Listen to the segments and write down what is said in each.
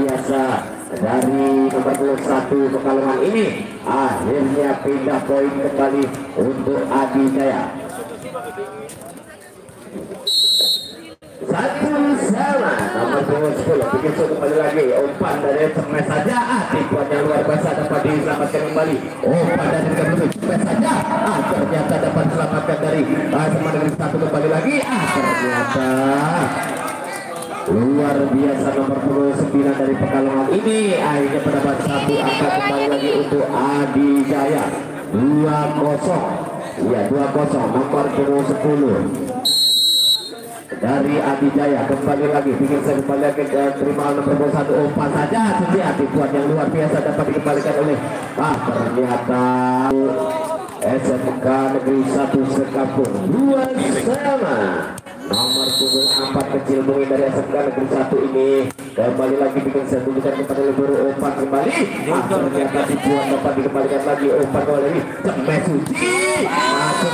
biasa dari nomor 21 Pekalongan ini akhirnya pindah poin kembali untuk Adi Jaya. Satu sama nomor 10 bikin kembali lagi umpan dari smash saja tipuan yang luar biasa dapat diselamatkan kembali. Umpan dari smash saja ternyata dapat diselamatkan dari sama dengan satu kembali lagi ternyata luar biasa nomor 29 dari Pekalongan ini akhirnya mendapat satu angka kembali lagi untuk Adi Jaya. 2-0 ya 2-0 nomor 10 dari Adi Jaya kembali lagi bikin saya kembali lagi terima nomor 21 umpan saja setiap tipuan yang luar biasa dapat dikembalikan oleh ternyata SMK Negeri 1 Sekampung 2 sama. Nomor punggung 4 kecil mungkin dari SMK Negeri 1 ini kembali lagi bikin saya tunjukkan kepada Leburu umpan kembali ternyata tipuan dapat dikembalikan lagi umpan kembali Cemes Suci masuk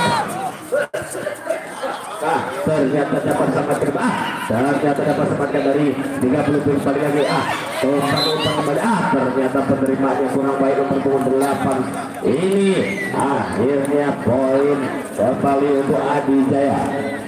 ternyata dapat selamat terima ternyata dapat selamatkan dari 30 poin kembali lagi umpan kembali ternyata penerimaannya kurang baik nomor punggung 8 ini akhirnya poin kembali untuk Adi Jaya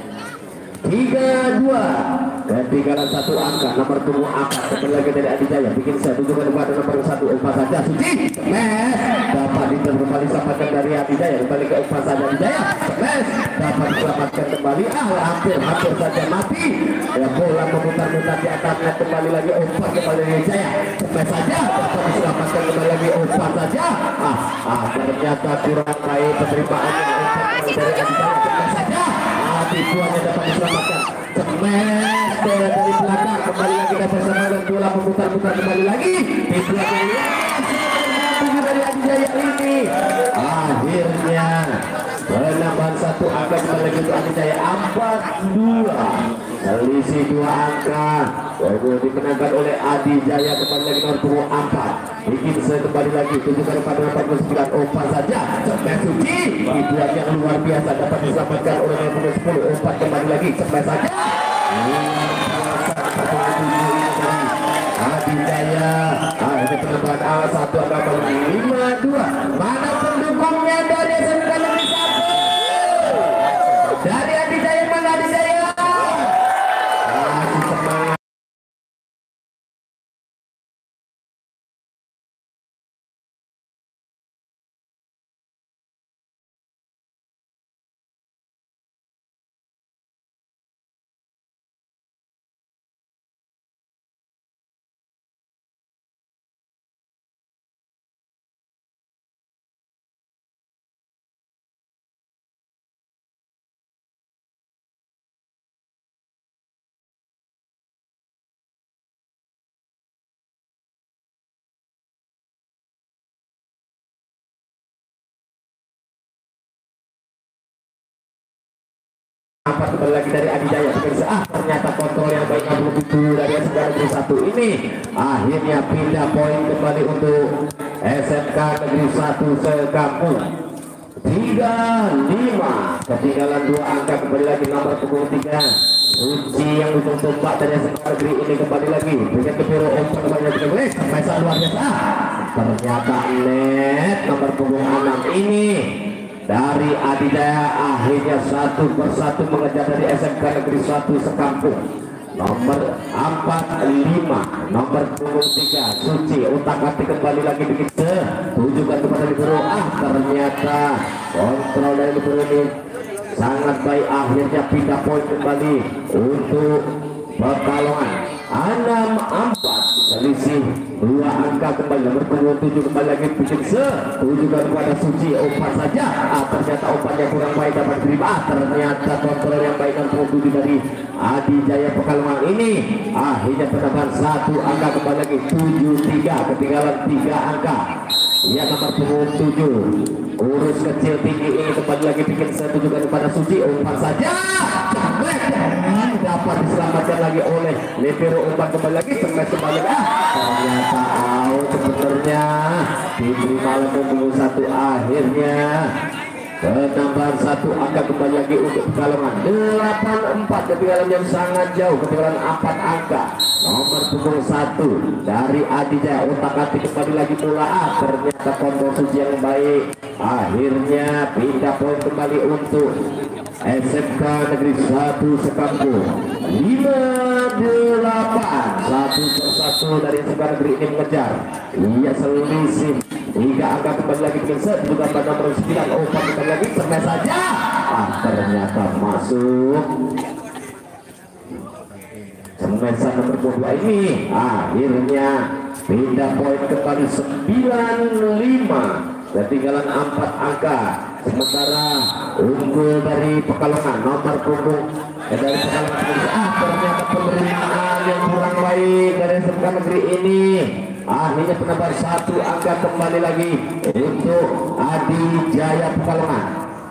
3-2 ketinggalan satu angka nomor punggung 4 kembali lagi dari Adi Jaya bikin saya tunjukkan kepada nomor 1 umpan saja Suci dapat kembali selamatkan dari Adi Jaya kembali ke umpan saja Adi Jaya dapat diselamatkan kembali hampir saja mati ya bola memutar-mutar di atasnya kembali lagi umpan kembali dari Jaya saja dapat diselamatkan kembali lagi umpan saja ternyata kurang baik penerimaannya umpan dari Adi Jaya saja tipuannya dapat diselamatkan Cemes dari belakang kembali lagi dapat selamatkan bola memutar-mutar kembali lagi tipuannya dari Adi Jaya ini akhirnya penambahan satu angka kembali lagi untuk Adi Jaya 4-2 selisih 2 angka dimenangkan oleh Adi Jaya kembali lagi nomor punggung 4 bikin saya kembali lagi tunjukkan kepada 49 umpan saja Cemes Suci tipuan yang luar biasa dapat diselamatkan oleh nomor punggung 10 umpan kembali lagi Cemes saja Adi Jaya ini penambahan satu angka 5-2 mana pendukungnya dari SMK Negeri 1 dari Adi Jaya mana Adi Jaya kembali lagi dari Adi Jaya ternyata kontrol yang baik begitu dari SMK Negeri 1 ini akhirnya pindah poin kembali untuk SMK Negeri 1 Sekampung 3-5 ketinggalan 2 angka kembali lagi nomor punggung 3 Suci yang ujung tombak dari SMK Negeri ini kembali lagi berikan ke biru umpan kembali lagi Maisa luar biasa ternyata net nomor punggung 6 ini dari Adi Jaya akhirnya satu persatu mengejar dari SMK Negeri 1 Sekampung nomor 45 nomor punggung 3 Suci utak-atik kembali lagi bikin tunjukkan kepada Libero ternyata kontrol dari Libero ini sangat baik akhirnya pindah poin kembali untuk Pekalongan 6-4 selisih 2 angka kembali nomor punggung 7 kembali lagi bikin tunjukkan kepada Suci umpan saja ternyata umpannya kurang baik dapat diterima ternyata kontrol yang baik nomor punggung 7 dari Adi Jaya Pekalongan ini akhirnya penambahan 1 angka kembali lagi 7-3 ketinggalan 3 angka ya nomor punggung 7 urus kecil tinggi ini kembali lagi bikin tunjukkan kepada Suci umpan saja dapat diselamatkan lagi oleh Libero umpan kembali lagi kembali ternyata out sebenarnya diterima oleh punggung 1 akhirnya penambahan 1 angka kembali lagi untuk Pekalongan 8-4 ketinggalan yang sangat jauh ketinggalan 4 angka nomor punggung 1 dari Adijaya. Otak-atik kembali lagi pula, ternyata konstruksi yang baik, akhirnya pindah poin kembali untuk SMK Negeri 1 Sekampung. 5-8, satu persatu dari SMK Negeri ini mengejar. Ia selisih 3 angka kembali lagi dengan set juga pada nomor 9. Otak kembali lagi semes saja, ternyata masuk. Semesan nomor 2 ini akhirnya pindah poin kembali 9-5, ketinggalan 4 angka. Sementara unggul dari Pekalongan nomor punggung dari Pekalongan, ternyata penerimaan yang kurang baik dari SMK Negeri ini. Akhirnya penambah 1 angka kembali lagi untuk Adijaya Pekalongan.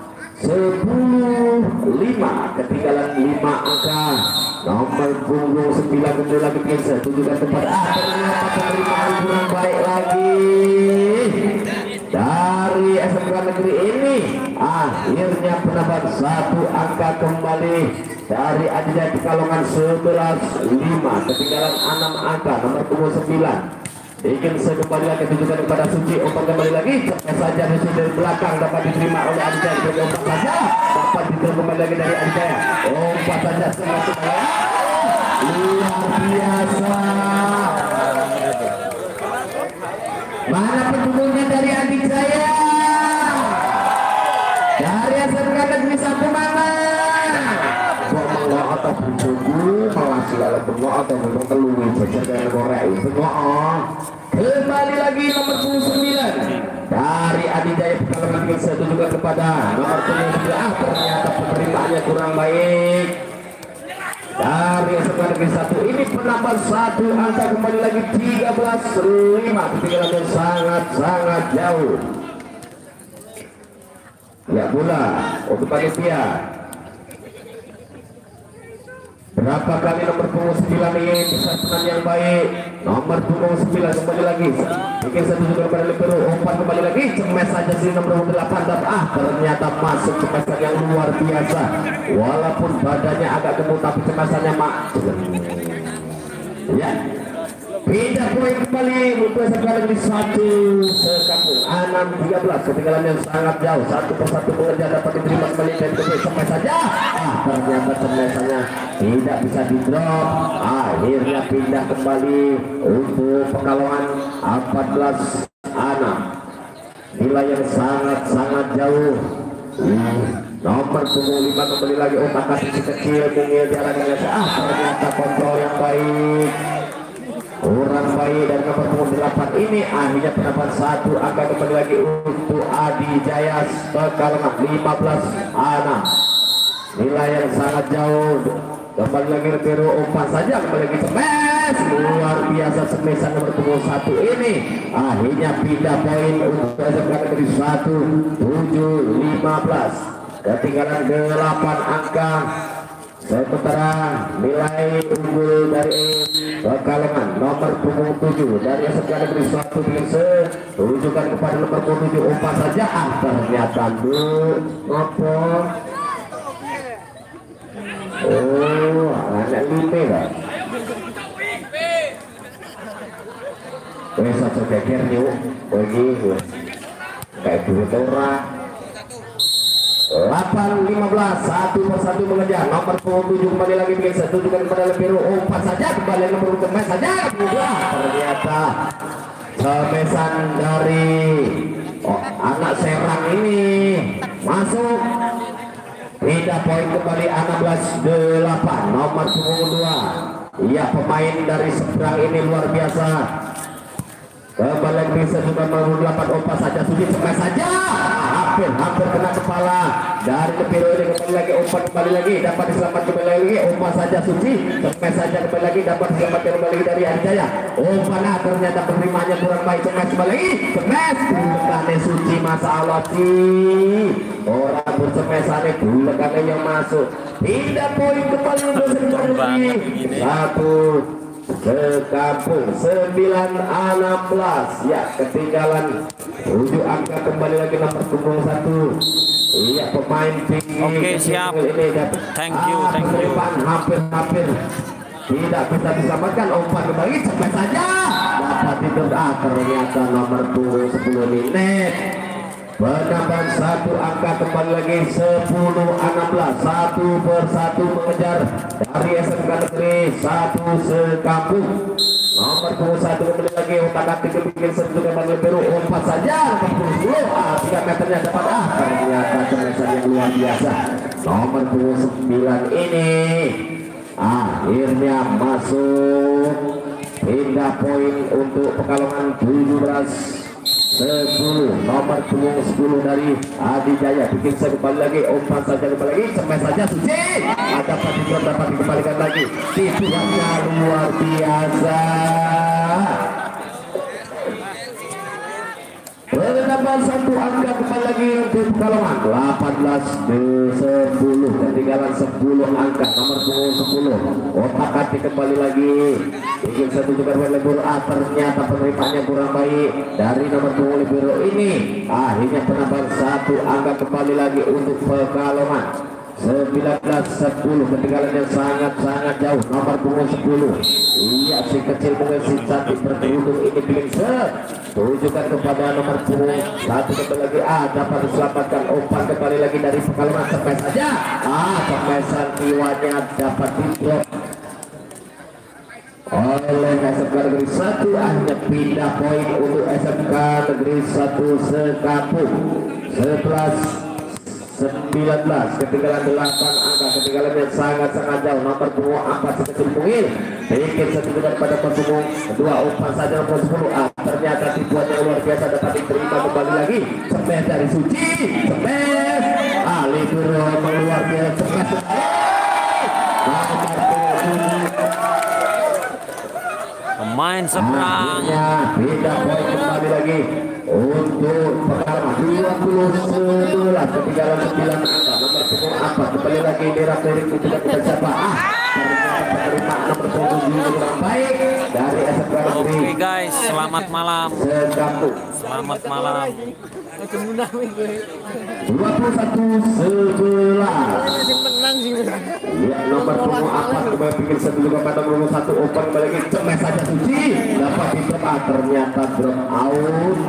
10-5, ketinggalan 5 angka. Nomor punggung 9 kembali lagi bisa tunjukkan tempat, ternyata penerimaan kurang baik lagi dari SMK Negeri ini. Akhirnya penambah 1 angka kembali dari Adijaya Pekalongan. 11-5, ketinggalan 6 angka. Nomor punggung 9 ingin kembali lagi tunjukkan kepada Suci. Umpan kembali lagi saja dari belakang dapat diterima oleh Adijaya. Umpan saja dapat diterima kembali lagi dari Adijaya. Umpan saja luar biasa. Mana pendukungnya dari Adijaya? Dari SMK Negeri 1 mana? Atau berjumpa malah segala bengok atau bengok telungi bocor dengan korek bengok. Kembali lagi nomor 9 dari Adijaya Pekalongan bisa tunjukkan kepada nomor 9. Ternyata penerimaannya kurang baik dari SMK Negeri 1 ini. Penambah 1 angka kembali lagi 13-5, ketinggalan sangat jauh. Ya bola untuk panitia. Berapa kali nomor punggung 9 ini bisa senang yang baik. Nomor punggung 9 kembali lagi bikin satu juga kepada Libero. Umpan kembali lagi cemes saja sih nomor 8 dan ternyata masuk cemesan yang luar biasa. Walaupun badannya agak gemuk tapi cemesannya ya. Pindah poin kembali untuk SMK Negeri 1 Sekampung. 6-13, ketinggalan yang sangat jauh. Satu persatu pengerja dapat diterima kembali dan cemes saja. Ternyata cemesannya tidak bisa di drop. Akhirnya pindah kembali untuk Pekalongan. 14-6, nilai yang sangat jauh. Nomor punggung 5 kembali lagi. Otak kaki kecil mungil jalan yang ternyata kontrol yang baik kurang baik dari nomor punggung 8 ini. Akhirnya pendapat 1 angka kembali lagi untuk Adijaya Pekalongan. 15-6, nilai yang sangat jauh. Kembali lagi Libero. Umpan saja kembali lagi cemes, luar biasa semesan nomor punggung 1 ini. Akhirnya pindah poin untuk SMK Negeri 1. 7-15, ketinggalan 8 angka. Sementara nilai unggul dari Pekalongan nomor punggung 7 dari SMK Negeri 1 bisa tunjukkan kepada nomor punggung 7. Umpan saja ternyata ngopo. Oh, anak lime lah. Satu beker yuk, bagi kayak duit orang. 8-15, satu persatu mengejar. Nomor punggung 7 kembali lagi bikin satu juga kepada Libero. Umpan saja kembali nomor cemes saja. Ternyata semesan dari anak Serang ini masuk. Pindah poin kembali 16-8. Nomor punggung 2. Iya, pemain dari seberang ini luar biasa. Kembali bisa juga nomor 8. Umpan saja Suci cemes saja. Hampir kena kepala dari Libero ini. Kembali lagi umpan kembali lagi dapat diselamatkan kembali lagi. Umpan saja Suci cemes saja kembali lagi dapat diselamatkan kembali lagi dari Adijaya. Umpan ternyata penerimaannya kurang baik. Cemes kembali lagi cemes bukannya Suci masalah sih orang bercemesannya bukannya yang masuk. Pindah poin kembali untuk Sekampung 1 Sekampung 9-16. Ya, ketinggalan 7 angka kembali lagi nomor punggung 1. Iya, pemain tinggi. Oke, siap. Ini Thank you. hampir tidak bisa diselamatkan. Umpan kembali sampai saja dapat ditendang. Ternyata nomor punggung 10 menit. Penambahan satu angka kembali lagi 10-16. 1-1 mengejar dari SMK Negeri 1 Sekampung. Nomor punggung 1 kembali lagi otak-atik bikin sentuh kembali biru. Umpan saja 40 3 meternya dapat. Ternyata kemesan yang luar biasa. Nomor punggung 9 ini akhirnya masuk. Pindah poin untuk Pekalongan 17-10. Nomor punggung 10 dari Adi Jaya bikin kembali lagi. Umpan saja kembali lagi sampai saja Suci dapat dikembalikan lagi. Tipuannya luar biasa. Penambahan satu angka kembali lagi untuk Pekalongan 18-10. Ketinggalan 10 angka. Nomor punggung 10 otak-atik kembali lagi bikin satu juga lebur. Ternyata penerimaannya kurang baik dari nomor punggung libero ini. Akhirnya penambahan satu angka kembali lagi untuk Pekalongan 19-10. Ketinggalan yang sangat jauh. Nomor punggung 10 iya si kecil mungkin si cantik berkerudung ini bikin tujukan kepada nomor punggung 1 kembali lagi. Dapat diselamatkan. Umpan kembali lagi dari Pekalongan sampai saja pemesan jiwanya dapat diblok oleh SMK Negeri 1. Akhirnya pindah poin untuk SMK Negeri 1 Sekampung 11-19. Ketinggalan 8 angka. Ketinggalan yang sangat jauh. Nomor punggung 4 sekecil mungkin bikin satu juga pada punggung 2. Umpan saja nomor 10. Ternyata tipuannya luar biasa dapat diterima kembali lagi. Smash dari Suci. Smash libero luar biasa. Pemain seberang beda poin kembali lagi untuk Pekalongan 20-11. Ketinggalan 9 angka. Nomor punggung 4 kembali lagi dirap dari tidak kita siapa. Ternyata penerimaan nomor punggung kurang baik dari SMK Negeri. Oke guys, selamat malam. Sekampung. Selamat malam. 21-11. Ya, nomor punggung 4 kembali bikin satu juga pada punggung 1. Open kembali lagi. Cemes saja Suci dapat di drop. Ternyata drop out.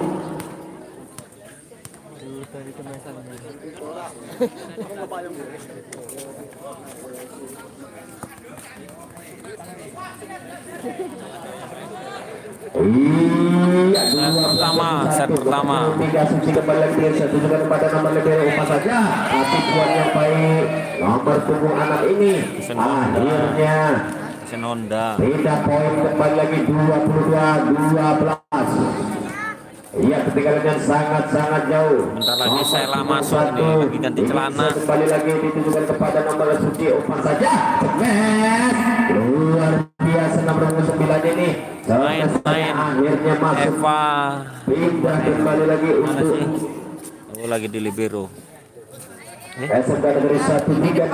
Iya, set pertama. Tiga Suci kembali lagi satu juga kepada nomor libero. Umpan saja tipuan yang baik nomor punggung 6 ini. Akhirnya Senonda beda poin kembali lagi 22-12. Iya, ketinggalan yang sangat jauh. Bentar lagi Sela masuk ini lagi ganti celana. Kembali lagi ditujukan kepada nomor Suci. Umpan saja luar biasa nomor 9 ini. Main Akhirnya masuk. Eva Pindah kembali lagi untuk lagi di libero. SMK Negeri 1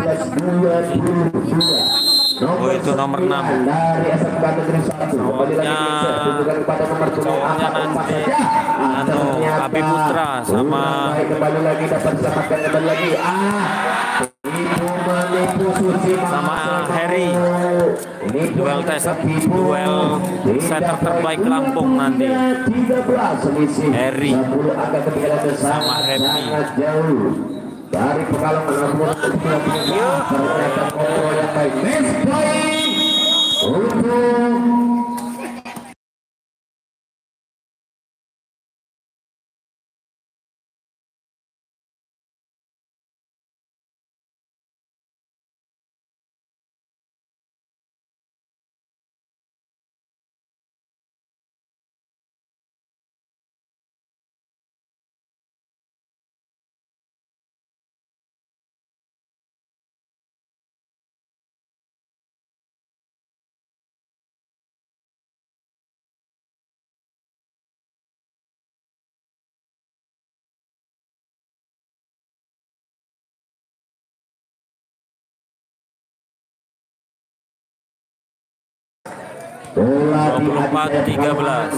13-22. Itu nomor 6 dari SMK Negeri 1 kembali lagi tunjukkan kepada nomor 7 nanti Abi Putra sama kembali lagi dapat diselamatkan kembali lagi menipu Suci sama Harry. Duel center terbaik Lampung nanti. 13 Harry sama Happy dari Pekalongan. Ternyata kontrol yang baik. Match point untuk bola di 24-13.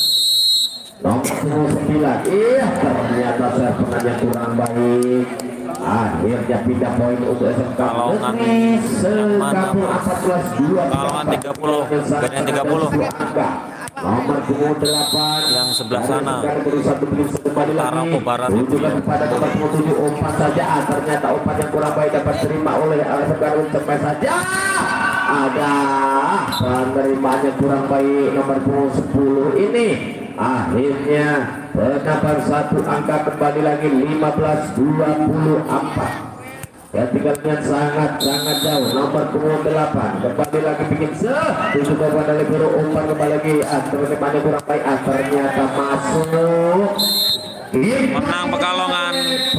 nomor 9. Iya, ternyata servenannya kurang baik. akhirnya pindah poin untuk SMK Kalongan yang mana? Kalongan 30, Gadian 30. Nomor punggung 8 yang sebelah sana Tarapo Barat itu juga kepada nomor punggung 7 umpan saja. Ternyata umpan yang kurang baik dapat terima oleh SMK Cepat saja. Ada penerimaannya kurang baik nomor punggung 10 ini. Akhirnya penambahan satu angka kembali lagi 15-24. Ketinggalannya sangat jauh. Nomor punggung 8 kembali lagi bikin tujuh kepada libero umpan kembali lagi. Penerimaannya kurang baik. Ternyata masuk. Menang Pekalongan.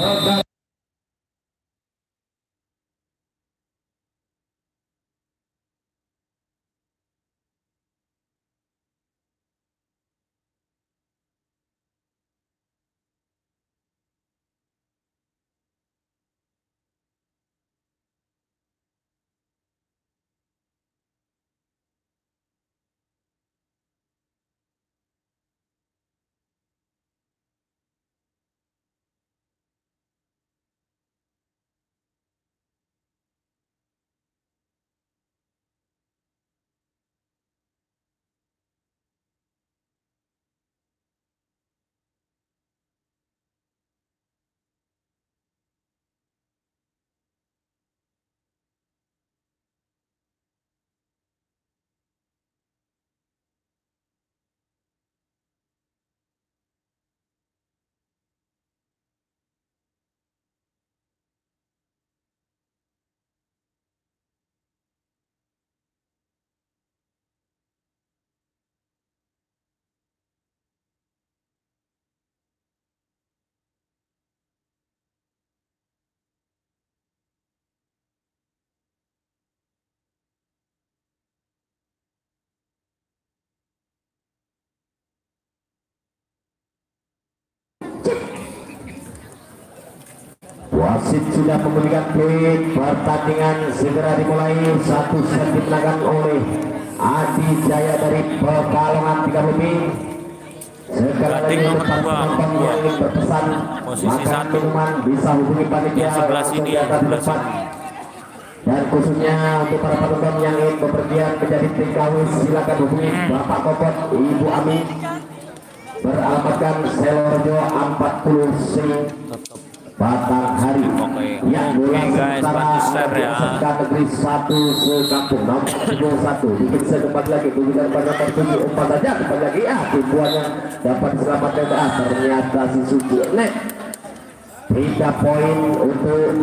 Wasit sudah memberikan poin. Pertandingan segera dimulai. Satu set dimenangkan oleh Adi Jaya dari Pekalongan 3 lebih. Sekarang lagi nomor penonton yang ingin berpesan posisi makan 1 minuman bisa hubungi panitia yang sebelah sini, yang sebelah sini. Dan khususnya untuk para penonton yang ingin bepergian menjadi TKW silakan hubungi Bapak Kopot, Ibu Ami, beralamatkan Selorjo 40 Sing Batanghari yang bola sementara ya. Negeri 1 sekampung nomor 1 bikin sekembali lagi tujuan pada nomor 7 umpan saja kembali lagi tipuan yang dapat diselamatkan ternyata si Suci net 3 poin untuk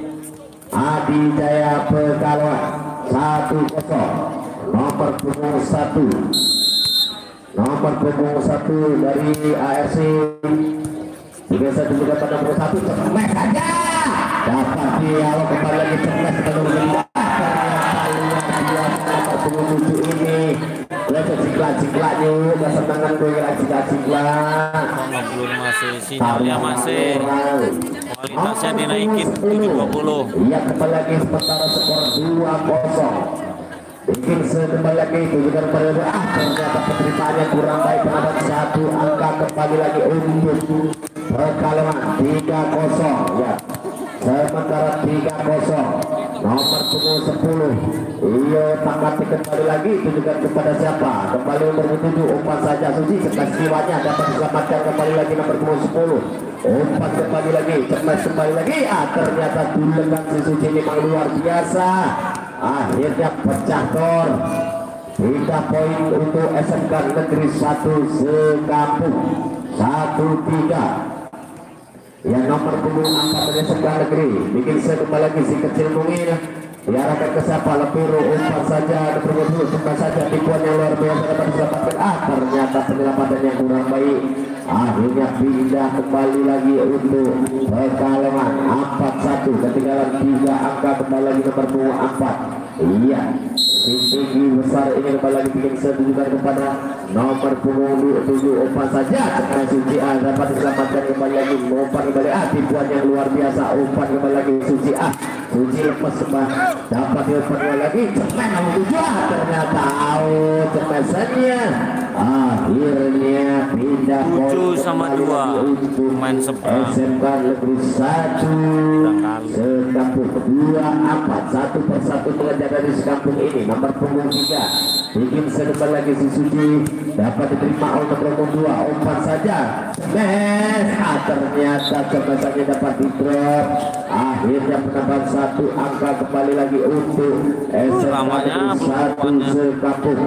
Adi Jaya Pekalongan 1-0. Nomor punggung 1 dari ARC biasa juga pada nomor 1 cemes saja dapat dialog kembali lagi cemes pada nomor 2. Ternyata luar biasa nomor punggung 7 ini lihat cikla-cikla yuk kesenangan gue cikla-cikla belum masih sinyalnya masih kualitasnya dinaikin 720. Iya kembali lagi sementara skor 2-0 bikin kembali lagi tujuan pada ternyata penerimaannya kurang baik penambahan 1 angka kembali lagi untuk Pekalongan 3-0 ya. Sementara 3-0 nomor punggung 10 iyo tamati kembali lagi tujukan kepada siapa kembali nomor 7 umpan saja Suci sekasiwannya dapat diselamatkan kembali lagi nomor punggung 10 umpan kembali lagi cemas kembali lagi ternyata dulengan si Suci memang luar biasa akhirnya pecah gol 3 poin untuk SMK Negeri 1 sekampung 1-3 ya. Nomor punggung 4 dari SMK Negeri bikin kembali lagi si kecil mungil diarahkan ke siapa Lepiro umpan saja nomor 2 umpan saja tipuan yang luar biasa dapat diselamatkan ternyata penyelamatan yang kurang baik akhirnya pindah kembali lagi untuk Pekalongan 4-1 ketinggalan 3 angka kembali lagi nomor punggung 4 iya tinggi besar ini kembali lagi bikin setujukan kepada nomor punggung 7 umpan saja sekarang Suci dapat diselamatkan kembali lagi umpan kembali tipuan yang luar biasa umpan kembali lagi Suci Suci lepas sembah dapat diumpan kembali lagi cepat nomor 7 ternyata out cepesannya akhirnya pindah 7-2 main seberang. SMK Negeri 1 sekampung 2-4 satu persatu mengejar dari sekampung ini. Nomor punggung 3 bikin sedepan lagi si Suci, dapat diterima oleh nomor punggung 2 umpan saja ternyata kebasannya dapat di-drop. Akhirnya penambahan satu angka kembali lagi untuk SMK Negeri 1 sekampung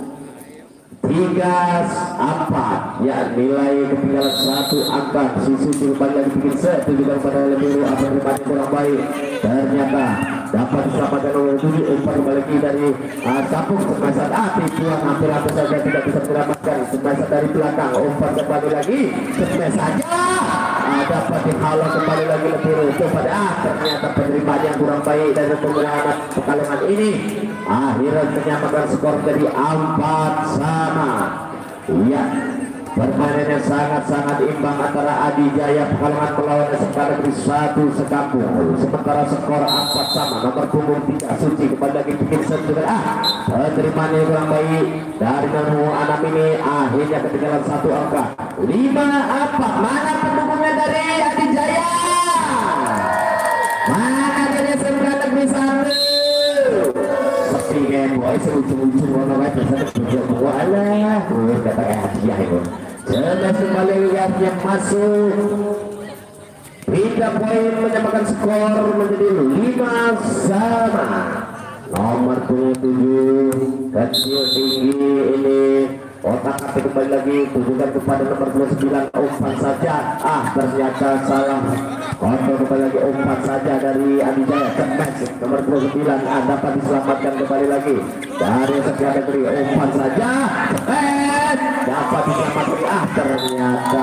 3-4 ya, nilai ketinggalan satu angka. Susu kembali lagi bikin set juga pada lebih apa yang kurang baik, ternyata dapat diselamatkan oleh 7 umpan kembali lagi dari Sapung. Kemasan tipuan hampir-hampir saja tidak bisa diselamatkan. Kemasan dari belakang umpan kembali lagi sukses saja, dapat dihalau kembali lagi lebih pada ternyata penerimaan yang kurang baik dari penggunaan Pekalongan ini. Akhirnya menyamakan skor jadi 4-sama. Iya, permainannya sangat-sangat imbang antara Adi Jaya Pekalongan melawan SMK Negeri 1 sekampung. Sementara skor 4-sama. Nomor punggung 3 Suci kembali lagi bikin set juga. Penerimaan yang kurang baik dari nomor 6 ini. Akhirnya ketinggalan satu angka 5-4. Mana pendukungnya dari Adi Jaya? Mana dari SMK Negeri 1? Boy selucu-lucu orang lain biasanya berjuang wala kata hadiah itu jelas kembali lihat yang masuk 3 poin menyamakan skor menjadi 5-sama. Nomor 27 kecil tinggi ini otak atik kembali lagi tujukan kepada nomor 29 umpan saja ternyata salah. Kontrol kembali lagi umpan saja dari Adi Jaya kemes nomor 29 dapat diselamatkan kembali lagi dari SMK Negeri. Umpan saja dapat diselamatkan ternyata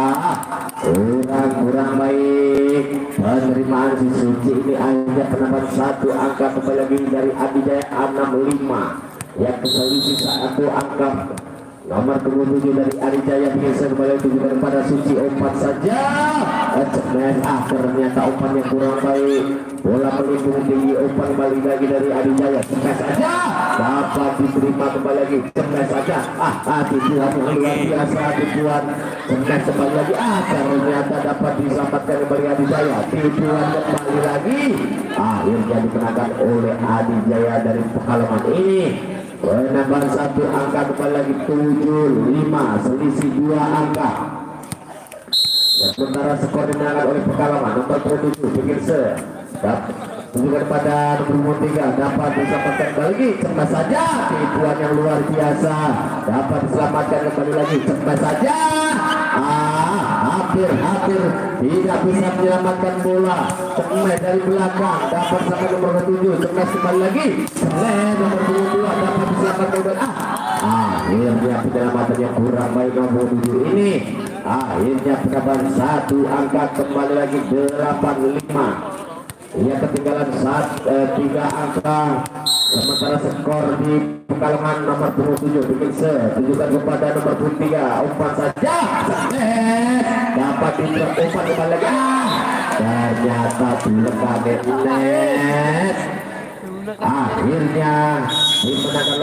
kurang baik penerimaan si Suci ini. Akhirnya penambahan satu angka kembali lagi dari Adi Jaya 65 yang keselisih satu angka. Nomor 27 dari Adi Jaya bisa kembali tujuan kepada Suci umpan saja ternyata umpan yang kurang baik. Bola melindung tinggi umpan kembali lagi dari Adi Jaya cepat saja dapat diterima kembali lagi cepat saja tujuan yang luar biasa tujuan cepat kembali lagi ternyata dapat diselamatkan kembali Adi Jaya. Tujuan kembali lagi akhirnya dikenakan oleh Adi Jaya dari Pekalongan ini. Penambahan satu angka kembali lagi 7-5 selisih 2 angka. Sementara skor dimenangkan oleh Pekalongan. Nomor 27 bikin tunjukkan pada nomor 3 dapat diselamatkan kembali lagi cepat saja tipuan yang luar biasa dapat diselamatkan kembali lagi cepat saja hampir tidak bisa menyelamatkan bola cepat dari belakang dapat sampai nomor 7 cepat kembali lagi nomor 22 dapat diselamatkan kembali akhirnya penyelamatan yang kurang baik nomor 7 ini. Akhirnya penambahan satu angka kembali lagi 85. Ia ketinggalan 3 angka. Sementara skor di Pekalongan nomor 27 bikin tunjukkan kepada nomor 23 umpan saja dapat umpan kembali lagi ternyata belum net. Akhirnya dimenangkan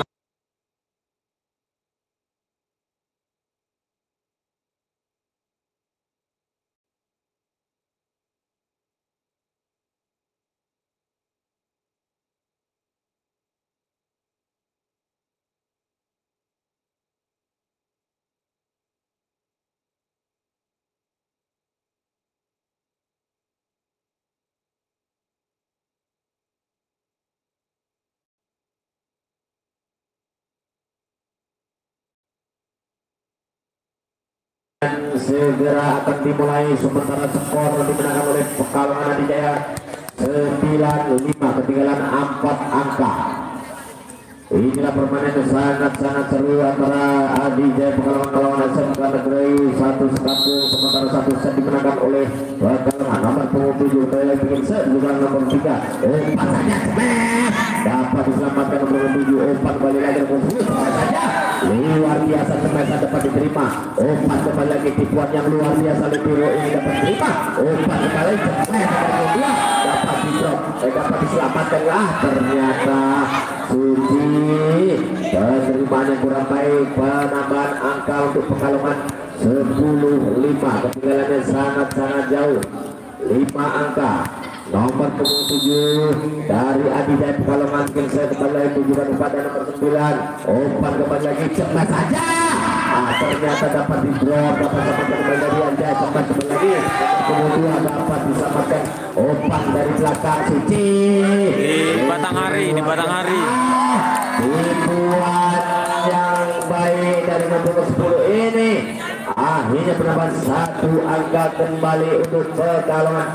segera akan dimulai. Sementara skor dimenangkan oleh Pekalongan Adi Jaya 9-5 ketinggalan 4 angka. Inilah permainan sangat-sangat seru antara Adi Jaya Pekalongan melawan SMK Negeri 1 sekampung. Sementara 1 set dimenangkan oleh Pekalongan. Nomor 7 kembali bikin set juga nomor 3 umpan saja dapat diselamatkan nomor 7 umpan kembali lagi nomor 7 saja luar biasa semasa dapat diterima umpan kembali lagi tipuan yang luar biasa Lebiro ini dapat diterima umpan kembali nomor 2 dapat di-drop dapat diselamatkan ternyata Suci penerimaan yang kurang baik penambahan angka untuk Pekalongan 10-5. Ketinggalannya sangat-sangat jauh 5 angka. Nomor 7 dari Adijaya Pekalongan saya kembali lagi tujuan kepada nomor 9. Umpan kembali lagi cepat saja. Ternyata dapat di drop, dapat kembali dari Adijaya cepat kembali lagi. Kemudian dapat diselamatkan umpan dari belakang Suci di Batanghari, di Batanghari. Dibuat yang baik dari nomor 10 ini. Akhirnya penambahan 1 angka kembali untuk Pekalongan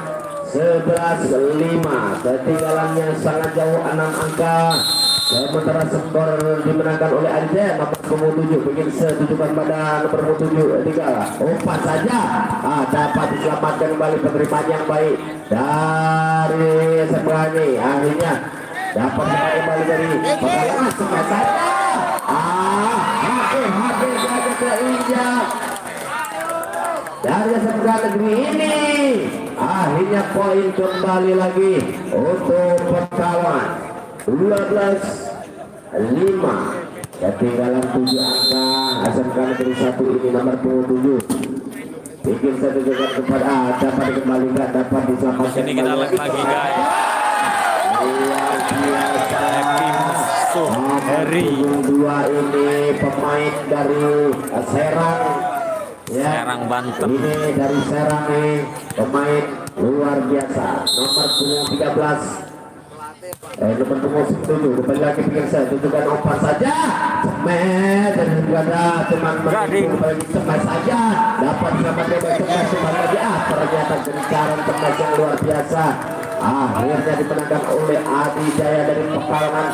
11-5. Ketinggalannya sangat jauh 6 angka. Sementara skor dimenangkan oleh Adijaya nomor 7 bikin setujukan pada nomor 7 3. Umpan saja dapat diselamatkan kembali penerimaan yang baik dari Sebrani. Akhirnya dapat kembali dari Pekalongan saja. Hampir saja keinjak dari Sebrani negeri ini. Akhirnya poin kembali lagi untuk Pekalongan 12-5. Ketinggalan 7 angka. SMK Negeri 1 ini nomor 27 bikin satu juga kepada dapat dikembalikan, dapat diselamatkan. Ini kita live lagi guys. Happy musuh Heri 2 ini pemain dari Serang ya. Serang Banten. Ini dari Serang nih, pemain luar biasa. Nomor 13 nomor 7 kembali lagi pemirsa, tunjukkan umpan saja cemet dan juga ada teman-teman kembali cemet saja dapat diselamatkan cemet kembali lagi. Ternyata gencaran cemet yang luar biasa. Akhirnya dimenangkan oleh Adijaya dari Pekalongan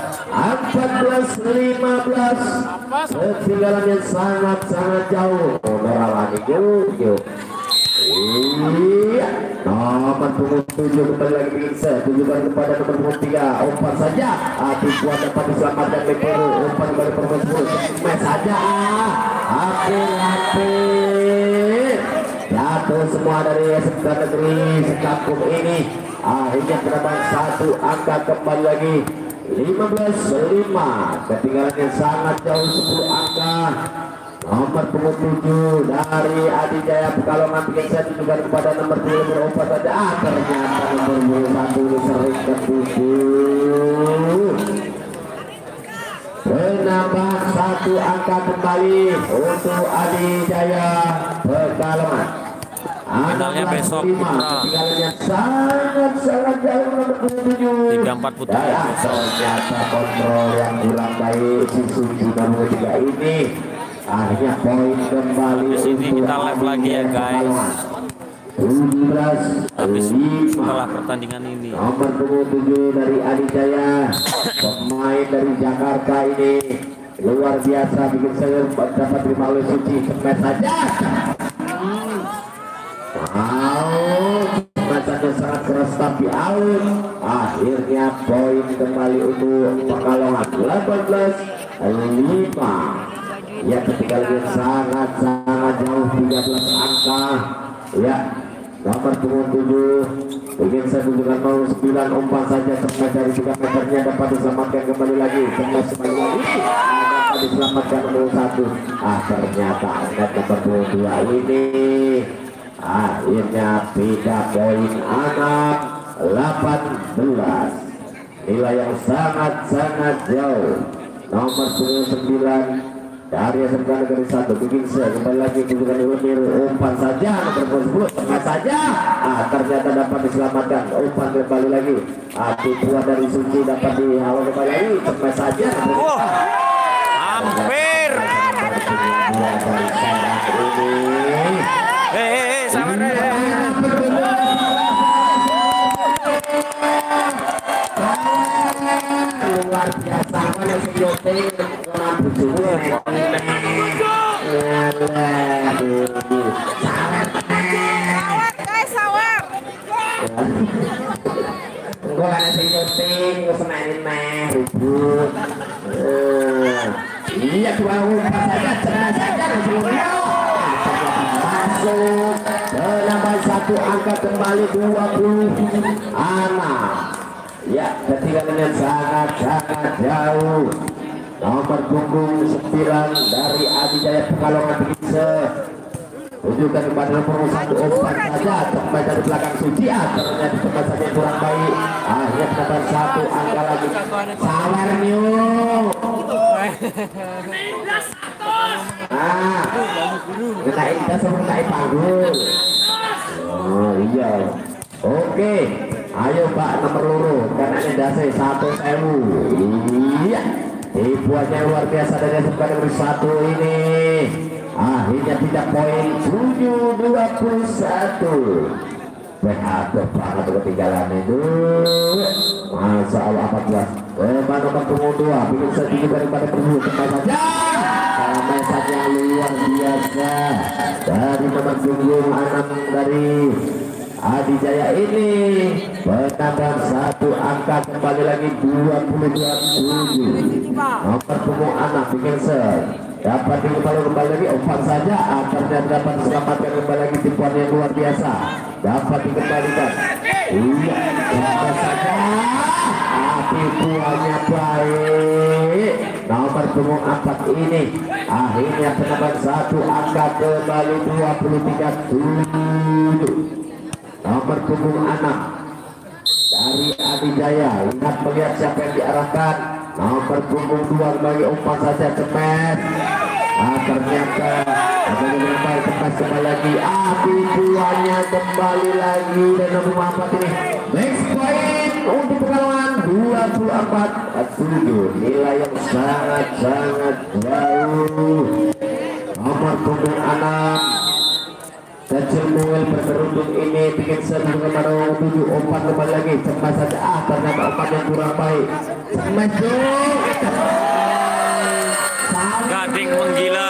14-15. Ketinggalan yang sangat-sangat jauh. Norawani yuk. Iya, nomor 7 kembali lagi bisa tunjukkan kepada nomor 3. Umpan saja dibuat dapat diselamatkan Bekeru. Umpan kembali nomor 10 mes saja. Hampir jatuh semua dari SMK Negeri sekampung ini. Akhirnya penambahan 1 angka kembali lagi 15-5. Ketinggalannya sangat jauh 10 angka. Nomor 7 dari Adijaya Pekalongan bikin saya tunjukkan kepada nomor 2 berumpat saja. Ternyata nomor 1 sering tertutup. Penambahan 1 angka kembali untuk Adijaya Pekalongan. Finalnya besok putra. Ketinggalannya sangat jauh nomor 7. 3-4 putra. Ternyata kontrol yang kurang baik si Suci nomor 3 ini. Akhirnya poin kembali. Di sini kita live lagi ya guys. 17 Habis 5. setelah pertandingan ini. Nomor 27 dari Adijaya, pemain dari Jakarta ini luar biasa, bikin saya dapat terima oleh Suci. Cepat saja. Bacanya sangat keras tapi out. Akhirnya poin kembali untuk Pekalongan 18-5. Ya, ketinggalan sangat jauh 13 angka. Ya, nomor 27 ingin saya tunjukkan mau 9 umpan saja sempat dari 3 meternya dapat diselamatkan kembali lagi. Sempat kembali lagi dapat diselamatkan nomor 1. Ternyata angkat nomor 22 ini akhirnya beda poin anak 18. Nilai yang sangat jauh. Nomor 9 dari SMK Negeri 1 bikin saya kembali lagi tunjukkan Unir. Umpan saja nomor 10 tengah saja. Ternyata dapat diselamatkan. Umpan kembali lagi dibuat dari Suci, dapat dihawal kembali lagi. Tengah saja hampir. Sabar luar biasa mana si Yote gue ada si Yote gue semainin meh ribut. Iya dua umpan saja cerah saja masuk penambahan 1 angka kembali 20 anak. Ya, ketinggalannya sangat jauh. nomor punggung 9 dari Adijaya Pekalongan bisa tunjukkan kepada nomor 1 umpan saja sampai dari belakang Sucia, ternyata tempat saja kurang baik. Akhirnya dapat 1 angka lagi. Sawer New. Kenaik kita sebelum naik panggung. Oh iya. Oke, ayo Pak nomor loro karena ini dasi 1.000. Iya, tipuannya luar biasa dari sebuah nomor 1 ini. Akhirnya tidak poin 7-21. Behaduh banget ketinggalan itu. Masya Allah 14. Nomor punggung 2 bikin sedikit daripada perlu sampai saja. Sampai saja luar biasa dari nomor punggung 6 dari Adijaya ini menambah 1 angka kembali lagi 22-7. Nomor punggung 6 bikin dapat kembali lagi umpan saja akhirnya dapat diselamatkan kembali lagi tipuan yang luar biasa dapat dikembalikan. Iya dapat saja tipuannya baik. Nomor punggung 4 ini akhirnya penambahan 1 angka kembali 23-7. Nomor punggung 6 dari Adijaya, lihat melihat siapa yang diarahkan. Nomor punggung 2 bagi umpan saja cepat. Ternyata kembali cepat kembali lagi. Tipuannya kembali lagi dan nomor 4 ini next point untuk Pekalongan 24-7. Nilai yang sangat jauh. Nomor punggung 6 kecil mungil berkerudung ini bikin seru kepada 7 umpan kembali lagi cepat saja. Ternyata umpan yang kurang baik. Gading menggila.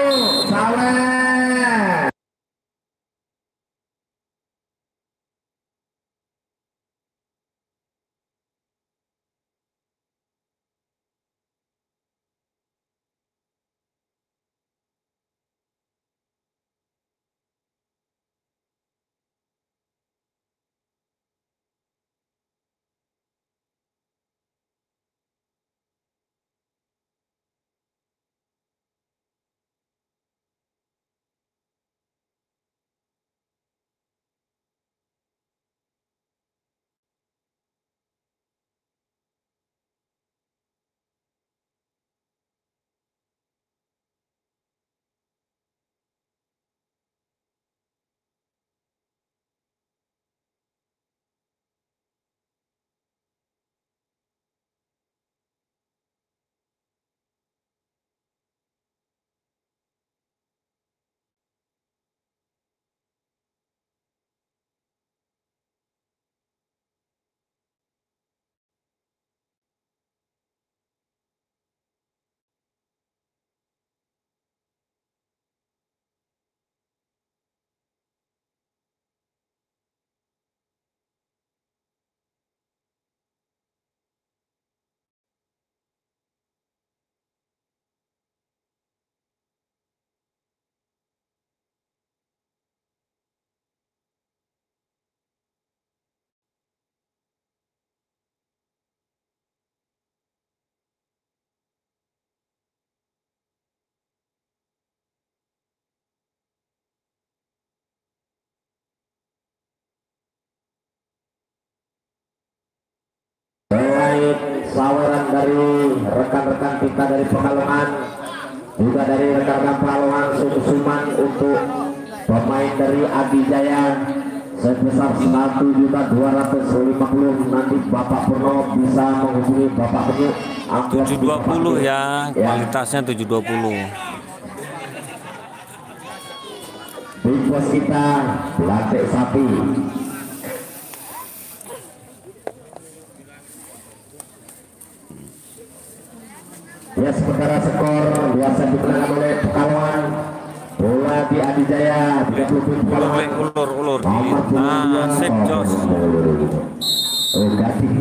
Selain saweran dari rekan-rekan kita dari Pekalongan, juga dari rekan-rekan Pekalongan Suman untuk pemain dari Adijaya sebesar 1.250.000. Nanti Bapak Purno bisa menghubungi Bapak Penyu 720 ya, kualitasnya 720. Big Boss kita Lantik Sapi. Ya sementara skor biasa dimenangkan oleh Pekalongan. Bola di Adijaya 30 Pekalongan. Ulur. Nah, sip Jos. Ganti.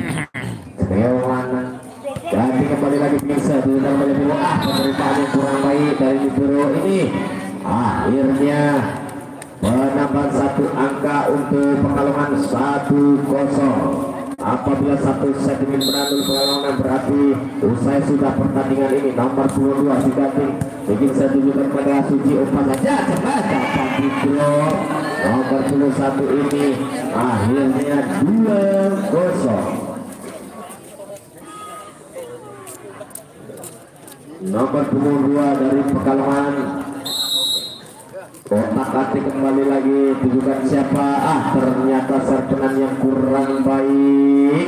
Ganti kembali lagi bisa diulang oleh Biro. Pemerintahan yang kurang baik dari Biro ini. Akhirnya menambah 1 angka untuk Pekalongan 1-0. Apabila satu set ini menandul perlawanan berarti usai sudah pertandingan ini. Nomor 22 diganti. Ingin saya tunjukkan pada Suci umpan saja cepat dapat di blok. Nomor 21 ini akhirnya 2-0. Nomor 22 dari Pekalongan. Kotak-atik kembali lagi, tujukan siapa? Ternyata serpenan yang kurang baik.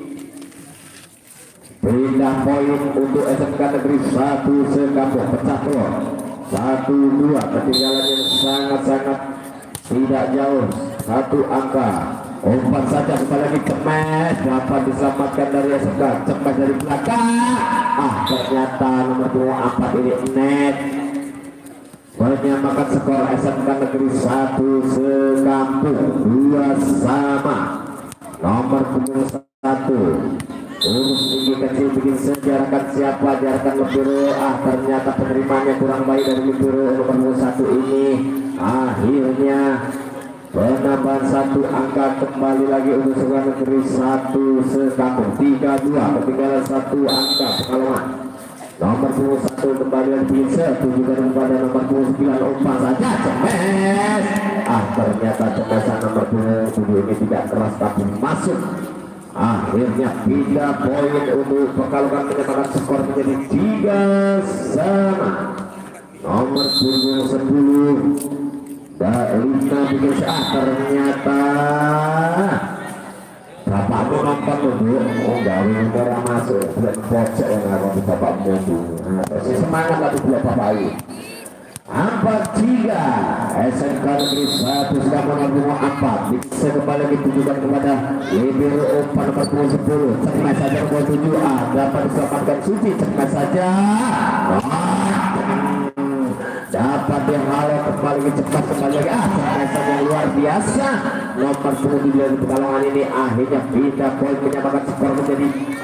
Pindah poin untuk SMK Negeri 1 Sekampung, pecah telur 1-2, ketinggalan yang sangat-sangat tidak jauh, satu angka. Umpan saja kembali lagi Cemes, dapat diselamatkan dari SMK. Cemes dari belakang, ternyata nomor 24 ini net. Menyamakan skor SMK Negeri 1 Sekampung 2-2. Nomor 1 urus tinggi kecil bikin sejarahkan siapa, jarkan Lebiro. Ternyata penerimanya kurang baik dari Lebiro. Nomor 1 ini akhirnya penambahan 1 angka kembali lagi untuk SMK Negeri 1 Sekampung 3-2, ketinggalan 1 angka Pekalongan. Nomor 21 kembali lagi bisa tunjukkan kepada nomor 29, umpan saja Cemes. Ternyata cemesan nomor 27 ini tidak keras tapi masuk. Akhirnya pindah poin untuk Pekalongan, menyamakan skor menjadi 3-3. Nomor 10 dan 5 bikin ternyata bapakmu nonton dulu. Enggak, orang masuk buat pojok yang ngakoni bapakmu dulu. Terus semangat lagi buat bapak ini. 4-3 SMK Negeri 1 sudah menanggung 4. Bisa kembali ditujukan kepada Libero umpan nomor 10. Cemas saja nomor 7. Dapat diselamatkan Suci. Cemas saja dapat dihalau kembali cepat kembali lagi. Cemas yang luar biasa. Nomor 10 di Pekalongan ini akhirnya pindah poin, menyamakan skor menjadi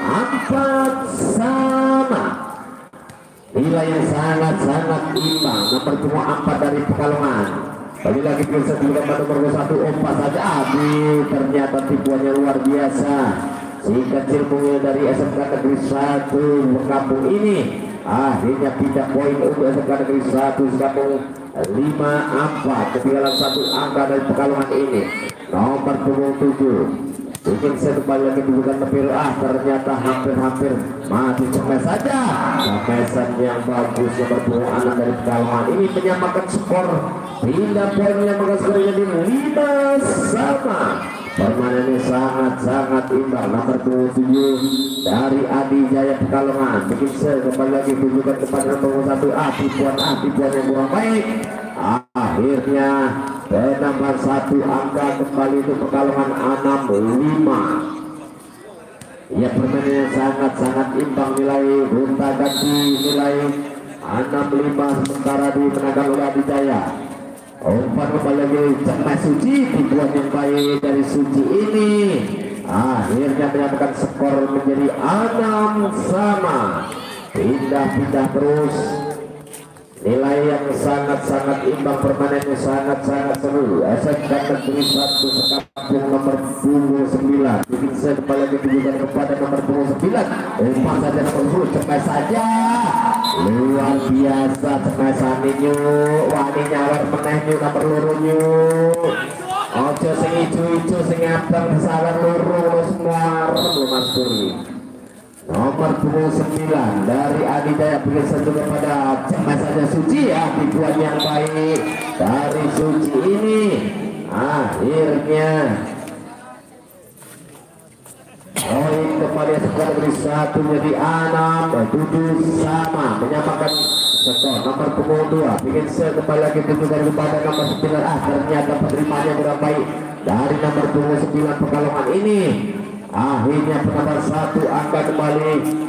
4-4. Nilai yang sangat-sangat imbang. Nomor 4 dari Pekalongan. Kali lagi bisa dilihat nomor 1 umpan saja. Ternyata tipuannya luar biasa. Si kecil mungil dari SMK Negeri 1 Kampung ini akhirnya pindah poin untuk SMK Negeri 1 Kampung 5-4. Ketinggalan 1 angka dari Pekalongan ini. Nomor 27 ingin saya kembali lagi bukan tepil. Ternyata hampir-hampir mati. Cemes saja cemesan yang bagus nomor 2 anak dari Pekalongan ini menyamakan skor. Pindah poin menyamakan skor jadi 5-5. permainannya sangat-sangat imbang. Nomor 27 dari Adi Jaya Pekalongan bikin kembali lagi tunjukkan kepada nomor 1 tipuan yang kurang baik. Akhirnya penambahan 1 angka kembali untuk Pekalongan 65. Ya, permainannya sangat-sangat imbang, nilai gonta ganti nilai 65 sementara dimenangkan oleh Adi Jaya. Umpan kembali lagi Cemas Suci, tipuan yang baik dari Suci ini akhirnya menyamakan skor menjadi 6-6. Pindah-pindah terus, nilai yang sangat-sangat imbang, permainannya sangat-sangat seru. SMK Negeri 1 Sekampung nomor 29 bikin kembali lagi tunjukkan kepada nomor 29. Umpan saja nomor 10, Cemas saja luar biasa. Cemas aninyu wani nyawar meneh nyu nomor lurunyu. Ojo sing ijo-ijo sing abang kesalahan luru semua Mas Puri. Nomor 29 dari Adi Jaya beri sentuh kepada Cemas saja Suci, tipuan yang baik dari Suci ini akhirnya poin kembali skor dari 1 menjadi 6-7 sama, menyamakan skor. Nomor 22 bikin kembali lagi tunjukkan kepada nomor 9. Ternyata penerimanya kurang baik dari nomor 29 Pekalongan ini akhirnya penambah 1 angka kembali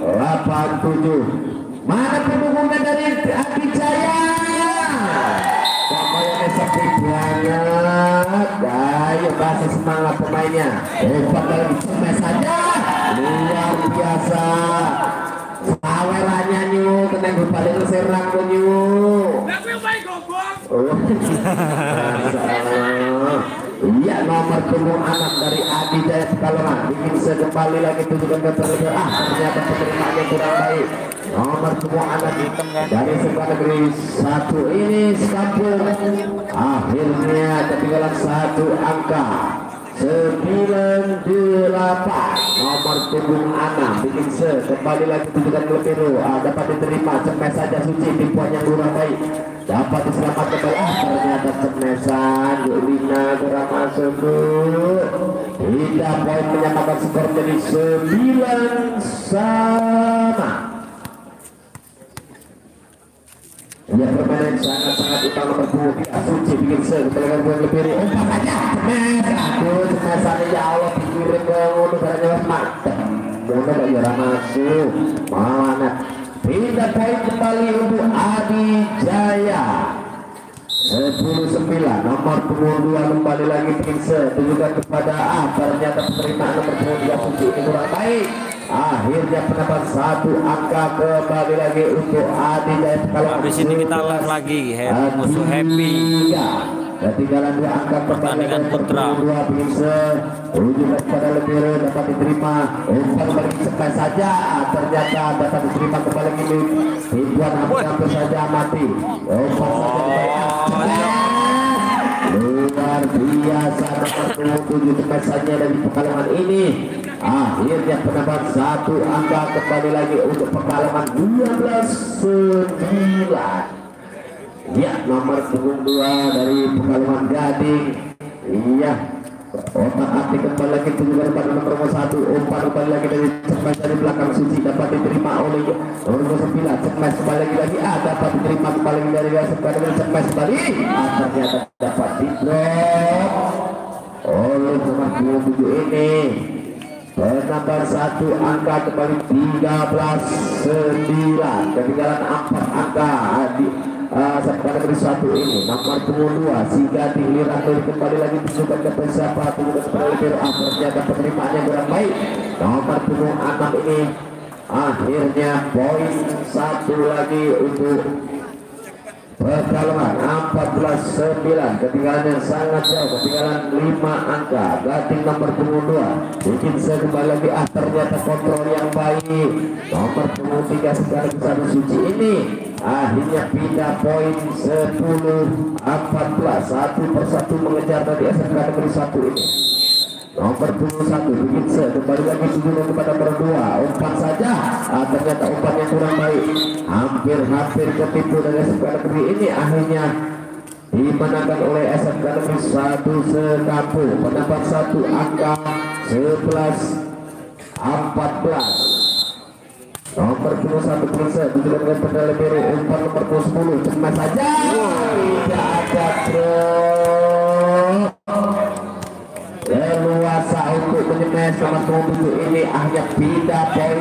87. Mana pendukungan dari Adi Jaya? Pemainnya sepi banget. Ayo kasih semangat pemainnya. Umpan dari Cemas saja luar biasa. Sawerannya nyu kena balik serang nyu. Iya, nomor punggung 6 dari Adi Jaya Pekalongan ingin sekembali lagi tunjukkan ke terlebih. Ternyata penerimaannya kurang baik. Nomor punggung 6 dari sebuah negeri 1 ini sekampung. Akhirnya ketinggalan 1 angka. 98 nomor punggung 6 bikin kembali lagi tunjukkan ke biru. Dapat diterima, cepat saja Suci, tipuan yang kurang baik dapat diselamatkan. Ternyata cemesan Lina kurang masuk dulu. Tidak poin menyamakan skor jadi 9 sama. Ya, permainan sangat-sangat utama berbuah. Suci bikin kembali buat lebih umpan aja cemes. Aduh, cemesan ya Allah, pikirin ke ngono barangnya mas mantep ngono gak ya masuk mana. Pindah poin kembali untuk Adi Jaya 10-9. Nomor punggung 2 kembali lagi Prince tunjukkan kepada ternyata penerimaan nomor punggung 2 Suci ini kurang baik. Akhirnya pendapat 1 angka kembali lagi untuk Adi Jaya. Kalau habis ini kita live lagi musuh happy ketinggalan 2 angka pertandingan putra. 2 Prince tunjukkan kepada lebih dapat diterima umpan balik cepat saja. Ternyata dapat diterima kembali ini tipuan hampir saja mati. Umpan saja luar biasa nomor 7 cepat saja dari Pekalongan ini. Akhirnya penambahan 1 angka kembali lagi untuk Pekalongan 12-9. Ya, nomor punggung 2 dari Pekalongan Gading. Iya, otak atik kembali lagi tunjukkan pada nomor 1. Umpan kembali lagi dari cepat dari belakang Suci dapat diterima oleh nomor 9. Cepat kembali lagi dapat diterima kembali dari cepat kembali. Ternyata dapat di drop oleh nomor 7 ini. Penambahan 1 angka kembali 13-9. Ketinggalan 4 angka di pada negeri 1 ini. Nomor punggung 2 si Gading Liratul kembali lagi disukai ke siapa tunjukkan kepada lebih. Ternyata penerimaannya kurang baik. Nomor punggung 6 ini akhirnya poin 1 lagi untuk Pekalongan 14-9. Ketinggalan yang sangat jauh, ketinggalan 5 angka. Gading nomor punggung 2 bikin kembali lagi ternyata kontrol yang baik. Nomor punggung 3 sekarang bisa Suci ini akhirnya pindah poin 10-14. 1 persatu mengejar dari SMK negeri 1 ini. Nomor punggung 1 bikin kembali lagi sebelum kepada nomor 2 umpan saja. Ternyata umpan yang kurang baik, hampir ketipu dari SMK negeri ini. Akhirnya dimenangkan oleh SMK negeri 1 sekampung. Pendapat 1 angka 11-14. Nomor punggung 1 Prince tunjukkan kepada lebih umpan nomor punggung 10 cemas saja. Tidak ada leluasa untuk menyemes nomor punggung 7 ini. Akhirnya pindah poin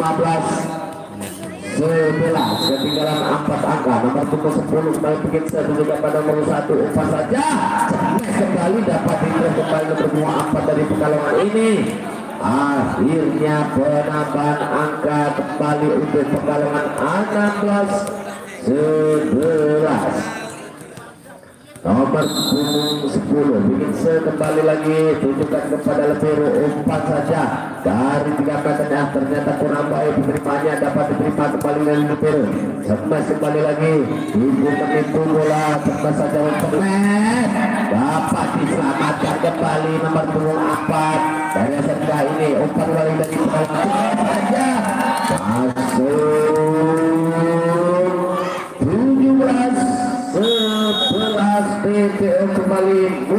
15-11. Ketinggalan 4 angka. Nomor punggung 10 kembali bikin tunjukkan pada nomor 1 umpan saja cemas sekali dapat diterima kembali nomor punggung 4 dari Pekalongan ini. Akhirnya penambahan angka kembali untuk Pekalongan 16-11. Nomor punggung 10 bikin kembali lagi tunjukkan kepada Lebero umpan saja dari 3 meter. Ternyata kurang baik penerimaannya, dapat diterima kembali dari Lebero. Semes kembali lagi ibu menipu bola cepat saja untuk dapat diselamatkan kembali nomor punggung 4 dari SMK ini. Umpan kembali dari saja masuk 17-11. PTO kembali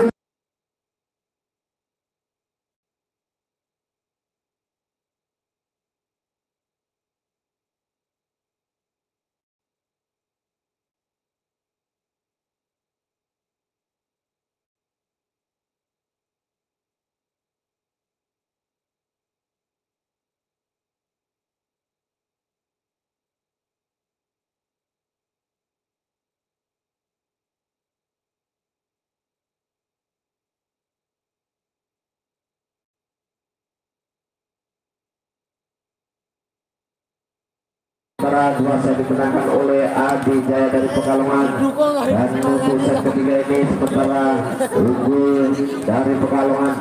antara 2 set dimenangkan oleh Adi Jaya dari Pekalongan. Dan untuk set ketiga ini sementara unggul dari Pekalongan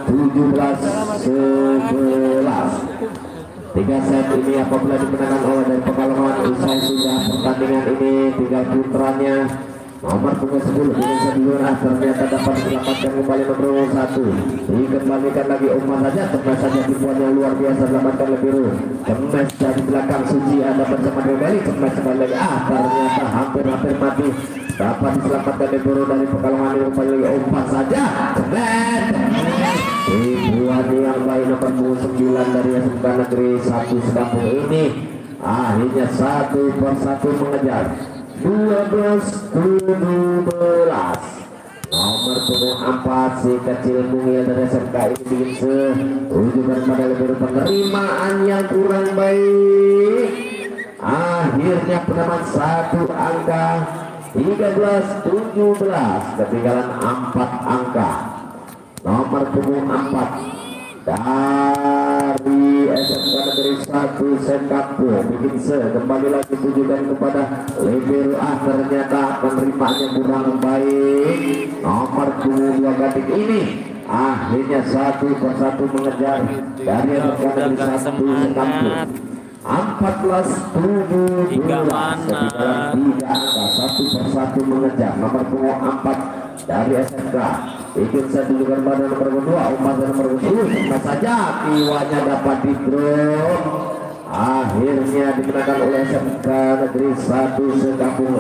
17-11. 3 set ini apabila dimenangkan oleh dari Pekalongan, usai sudah pertandingan ini tinggal putranya nomor punggung 10 dengan sebuah ternyata dapat diselamatkan kembali nomor 1. Dikembalikan lagi umpan saja, tepat saja tipuan yang luar biasa selamatkan lebih biru. Kemes dari belakang Suci ada bersama kembali, kemes kembali lagi. Ternyata hampir mati. Dapat diselamatkan lebih biru dari Pekalongan yang kembali lagi umpan saja. Kemes. Tipuan yang baik nomor punggung 9 dari SMK Negeri 1 Sekampung ini akhirnya satu persatu mengejar. 12-17 nomor punggung 4 si kecil mungil dari SMK ini bikin tujukan pada lebih penerimaan yang kurang baik. Akhirnya penambahan 1 angka 13-17, ketinggalan 4 angka. Nomor punggung 4 dari SMK Negeri 1 Sekampung bikin kembali lagi tujukan kepada Liberu. Ternyata penerimaannya kurang baik. Nomor punggung 2 Gading ini akhirnya satu persatu mengejar dari SMK Negeri 1 Sekampung. 14-17, ketinggalan 3 angka, satu persatu mengejar. Nomor punggung 4 dari SMK bikin saya tunjukkan pada nomor 2 umpan nomor 10 saja kiwanya dapat di drop. Akhirnya dikenakan oleh SMK Negeri 1 Sekampung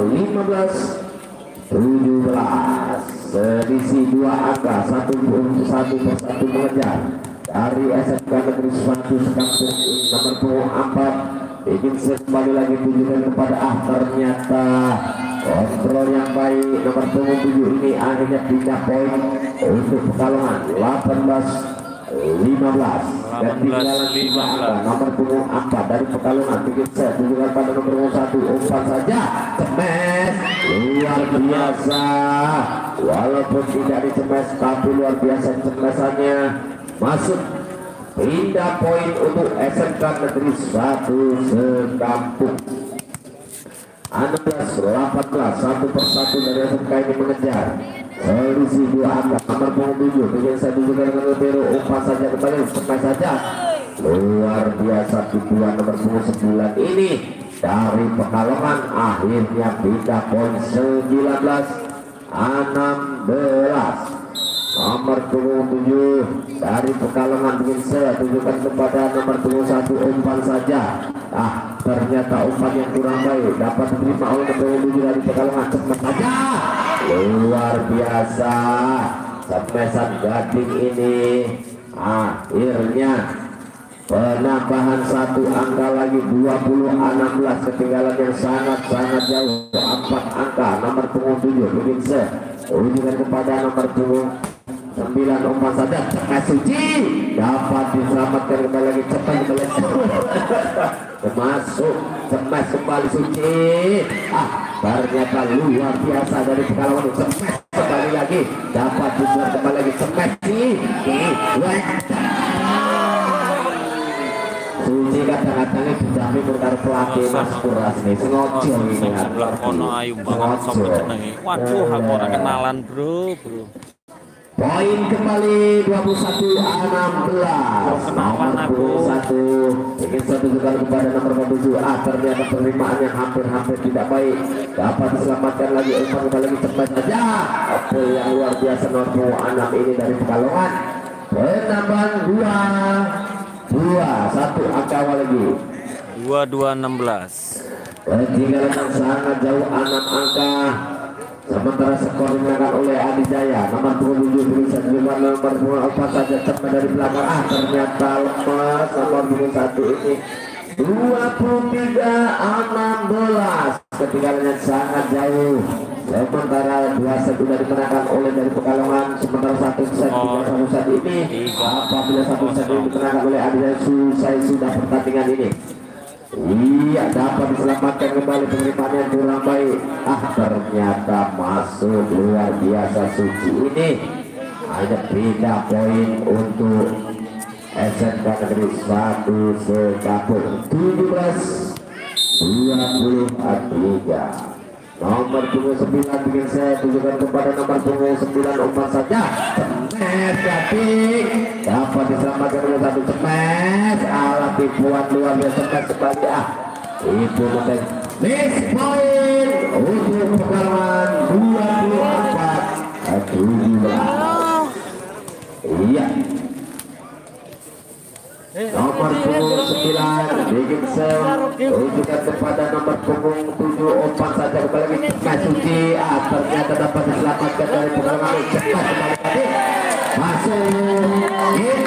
15-17, selisih 2 angka, satu persatu mengejar dari SMK Negeri 1 Sekampung. Nomor punggung 4 bikin kembali lagi tunjukkan kepada ternyata kontrol yang baik. Nomor punggung 7 ini akhirnya pindah poin untuk Pekalongan 18-15. Ketinggalan 5 angka. Nomor punggung 4 dari Pekalongan bikin set tunjukkan pada nomor punggung 1 umpan saja cemes luar biasa, walaupun tidak dicemes tapi luar biasa cemesannya masuk. Pindah poin untuk SMK Negeri 1 Sekampung 16-18, satu persatu dari SMK ini mengejar selisih 2 angka. Nomor punggung 7 bikin saya tunjukkan dengan lebih umpan saja kembali sampai saja luar biasa tipuan nomor punggung 9 ini dari Pekalongan. Akhirnya pindah poin 19-16. Nomor punggung 7 dari Pekalongan bikin saya tunjukkan kepada nomor punggung 1 umpan saja. Ternyata umpan yang kurang baik dapat diterima oleh nomor punggung 7 dari Pekalongan. Cepat saja luar biasa semesan Gading ini. Akhirnya penambahan 1 angka lagi 20-16, ketinggalan yang sangat jauh 4 angka. Nomor punggung 7 bikin saya tunjukkan kepada nomor punggung 9 umpan saja cepat Suci dapat diselamatkan kembali lagi. Cepat kembali masuk cepat kembali Suci. Ternyata luar biasa dari Pekalongan. Cepat kembali lagi dapat dibuat kembali lagi cepat Suci kadang-kadangnya dijamin berkar pelatih Mas Kuras nih sengaja ini sebelah kono ayu banget sampai jenenge. Waduh aku ora kenalan bro. Poin kembali 21-16. Kenalan aku 1 ingin satu juga kepada nomor 7. Ternyata penerimaan yang hampir tidak baik dapat diselamatkan lagi. Umpan kembali lagi cepat saja. Apa yang luar biasa nomor 6 ini dari Pekalongan. Penambahan 2-1 angka awal lagi 22-16. ketinggalan yang sangat jauh 6 angka. Sementara skor dimenangkan oleh Adi Jaya. Nomor 27 bisa juga nomor 4 saja cepat dari belakang. Ternyata lepas nomor 21 ini 23-16. Ketinggalannya sangat jauh. Sementara 2 set sudah dimenangkan oleh dari Pekalongan. Sementara 1 set satu set ini apabila 1 set ini dimenangkan oleh Adi Jaya selesai sudah pertandingan ini. Iya dapat diselamatkan kembali penerimaan yang kurang baik. Ternyata masuk luar biasa Suci ini. Ada pindah poin untuk SMK Negeri 1 Sekampung 17-23. Nomor punggung 9 bikin saya tujukan kepada nomor punggung 9 umpan saja. Smash Gatik dapat diselamatkan oleh satu smash. Alat tipuan luar biasa smash kembali. Itu menang miss point untuk pertarungan 24-17. Iya. Nomor punggung 9 bikin saya tujukan kepada nomor punggung 7 umpan saja kembali lagi Masuki. Ternyata dapat diselamatkan dari pertarungan cepat kembali tadi masuk.